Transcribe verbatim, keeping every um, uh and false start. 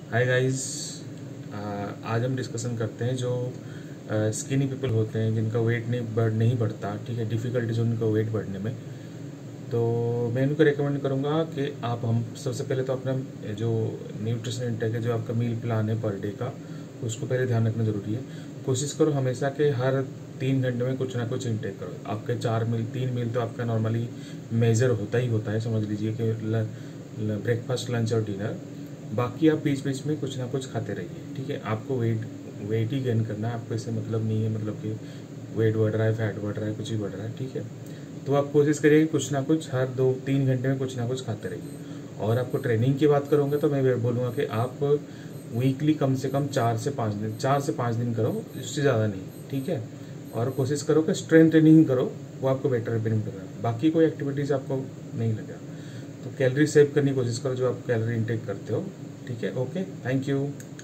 Hi guys, आज हम discussion करते हैं जो स्किनी पीपल होते हैं जिनका वेट नहीं बढ़ नहीं बढ़ता। ठीक है, डिफ़िकल्टीज उनका वेट बढ़ने में। तो मैं इनको रिकमेंड करूँगा कि आप हम सबसे पहले तो अपना जो न्यूट्रिशन इंटेक है, जो आपका मील प्लान है पर डे का, उसको पहले ध्यान रखना ज़रूरी है। कोशिश करो हमेशा कि हर तीन घंटे में कुछ ना कुछ इंटेक करो। आपके चार मील तीन मील तो आपका नॉर्मली मेजर होता ही होता है, समझ लीजिए कि ब्रेकफास्ट, लंच और डिनर। बाकी आप बीच बीच में कुछ ना कुछ खाते रहिए। ठीक है, आपको वेट वेट ही गेन करना है, आपको इससे मतलब नहीं है मतलब कि वेट बढ़ रहा है, फैट बढ़ रहा है, कुछ भी बढ़ रहा है। ठीक है, तो आप कोशिश करिए कि कुछ ना कुछ हर दो तीन घंटे में कुछ ना कुछ खाते रहिए। और आपको ट्रेनिंग की बात करूँगा तो मैं बोलूँगा कि आप वीकली कम से कम चार से पाँच दिन चार से पाँच दिन करो, इससे ज़्यादा नहीं। ठीक है, और कोशिश करो कि स्ट्रेंथ ट्रेनिंग करो, वो आपको बेटर बेनिफिट करेगा। बाकी कोई एक्टिविटीज़ आपको नहीं लगेगा। तो कैलोरी सेव करने की कोशिश करो जो आप कैलोरी इंटेक करते हो। ठीक है, ओके, थैंक यू।